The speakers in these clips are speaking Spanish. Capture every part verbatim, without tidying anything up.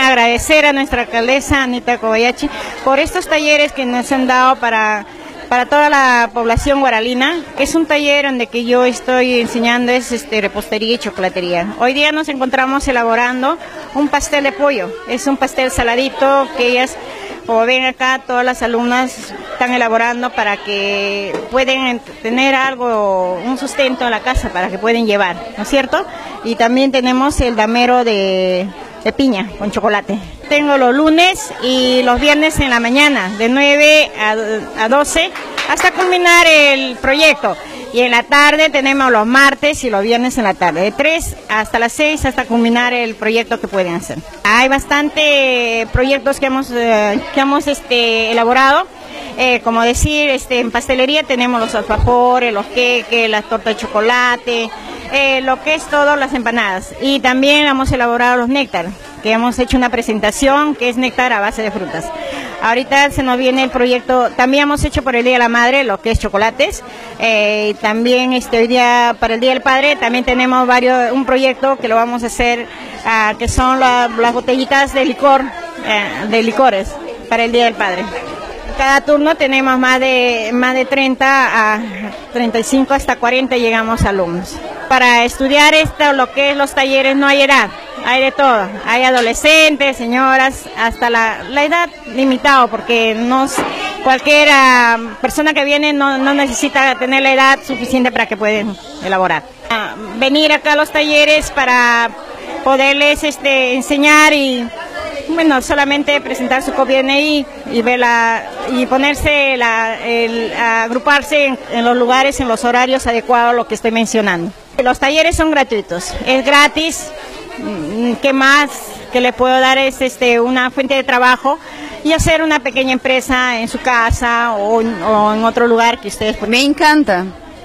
agradecer a nuestra alcaldesa Anita Kobayashi por estos talleres que nos han dado para, para toda la población guaralina, que es un taller donde que yo estoy enseñando es este, repostería y chocolatería. Hoy día nos encontramos elaborando un pastel de pollo, es un pastel saladito que ellas, como ven acá, todas las alumnas están elaborando para que puedan tener algo, un sustento en la casa para que pueden llevar, ¿no es cierto? Y también tenemos el damero de, de piña con chocolate. Tengo los lunes y los viernes en la mañana, de nueve a doce, hasta culminar el proyecto. Y en la tarde tenemos los martes y los viernes en la tarde, de tres hasta las seis, hasta culminar el proyecto que pueden hacer. Hay bastante proyectos que hemos, eh, que hemos este, elaborado. Eh, como decir, este, en pastelería tenemos los alfajores, los queques, las tortas de chocolate, eh, lo que es todo, las empanadas. Y también hemos elaborado los néctar, que hemos hecho una presentación que es néctar a base de frutas. Ahorita se nos viene el proyecto, también hemos hecho por el Día de la Madre lo que es chocolates, eh, y también este, hoy día para el Día del Padre también tenemos varios, un proyecto que lo vamos a hacer, uh, que son la, las botellitas de licor, eh, de licores para el Día del Padre. Cada turno tenemos más de, más de treinta a treinta y cinco hasta cuarenta llegamos alumnos. Para estudiar esto, lo que es los talleres, no hay edad, hay de todo. Hay adolescentes, señoras, hasta la, la edad limitada, porque no, cualquier uh, persona que viene no, no necesita tener la edad suficiente para que puedan elaborar. Uh, venir acá a los talleres para poderles este, enseñar y bueno, solamente presentar su copia de N I y verla y ponerse, la, el, agruparse en, en los lugares, en los horarios adecuados, lo que estoy mencionando. Los talleres son gratuitos, es gratis. ¿Qué más que le puedo dar? Es este, una fuente de trabajo y hacer una pequeña empresa en su casa o, o en otro lugar que ustedes... Me encanta.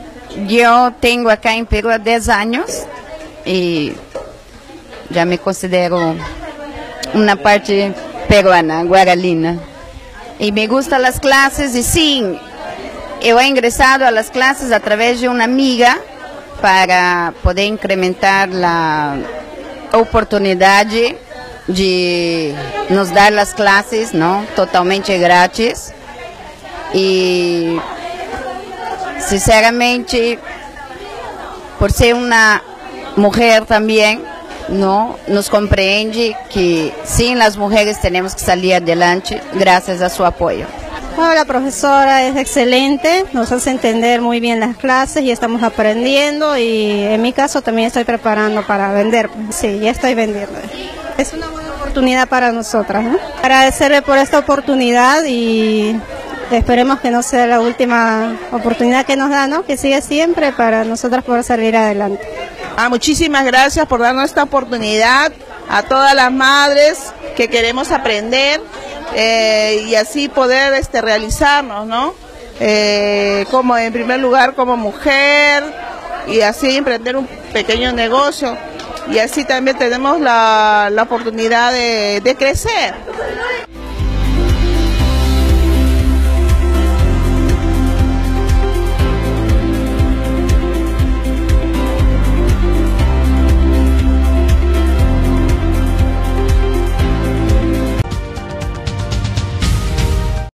Yo tengo acá en Perú diez años y ya me considero una parte peruana, guaralina. Y me gustan las clases y sí, yo he ingresado a las clases a través de una amiga para poder incrementar la oportunidad de nos dar las clases, ¿no? Totalmente gratis. Y sinceramente, por ser una mujer también, no nos comprende que sin las mujeres tenemos que salir adelante gracias a su apoyo. Bueno, la profesora es excelente, nos hace entender muy bien las clases y estamos aprendiendo y en mi caso también estoy preparando para vender. Sí, ya estoy vendiendo. Es una buena oportunidad para nosotras, ¿no? Agradecerle por esta oportunidad y esperemos que no sea la última oportunidad que nos da, ¿no? Que siga siempre para nosotras poder salir adelante. Ah, muchísimas gracias por darnos esta oportunidad a todas las madres que queremos aprender eh, y así poder este, realizarnos, ¿no? Eh, como en primer lugar como mujer y así emprender un pequeño negocio y así también tenemos la, la oportunidad de, de crecer.